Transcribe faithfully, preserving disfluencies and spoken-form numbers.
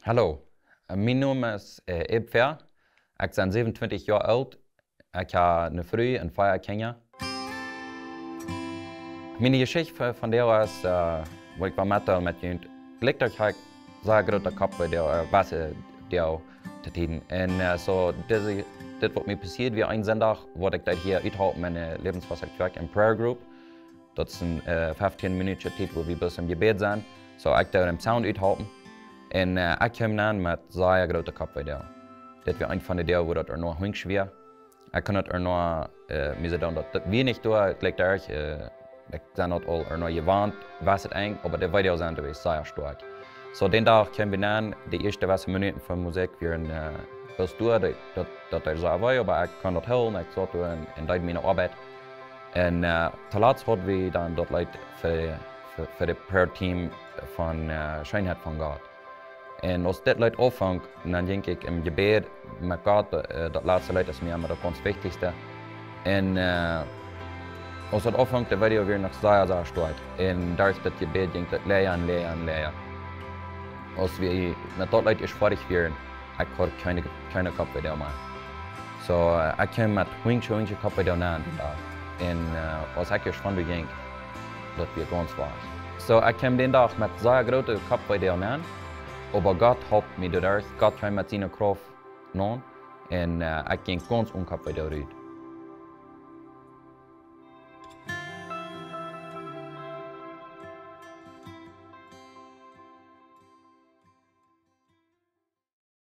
Hallo, mijn naam is uh, Abe Fehr. Ik ben zevenentwintig jaar oud. Ik heb een vrouw en vier kinderen. Mijn geschichte van deel is, uh, wat ik wil vertellen met jullie. Gelukkig heb ik zeer grote kop bij deel, uh, wassen deel te tijden. En uh, so, deze, dit wat mij passiert wie een zondag, wat ik dat hier uithoud met een Lebenswasser in Prayer Group. Dat is een uh, vijftien minuten tijd waar we bis im Gebet zijn. So, ik daar een sound uithouden. En uh, ik kom dan met zeer grote kop bij deel. Dit was een van de delen waar het er nog heel schwer. Ik kan het er nog uh, mee doen dat we niet doen, het lijkt erg. Uh, ik ben dat al er nog gewand, was het eng, maar de video zijn er zeer sterk. So, den dag kwam we dan, de eerste was minuten van muziek weer een uh, best door, dat, dat, dat er zo was, maar ik kan dat helpen, ik zat en, en deed mijn arbeid. En uh, te laatst hadden we dan dat leid voor, voor, voor het prayer team van uh, Scheinheid van God. En als dit leid opvangt, dan denk ik im gebed met God, uh, dat laatste leid is mir immer das wichtigste. En uh, als dat opvangt, de video weer nog zeer, zeer sterk. En daar is dat gebed, denk ik, leren, leren, leren. Als we met dat leid is fertig werden, ik had keine, keine kop bij deel maken. So, uh, ik kwam met hoentje, hoentje kop bij deel na die dag. En uh, als ik ervan beging, dat weer ganz was. So, ik kwam den dag met zeer grote kop bij deel na. Oba Gott helpt me door. Gott kwam met zijn kracht aan. En uh, ik ging ganz onkap bij deel uit.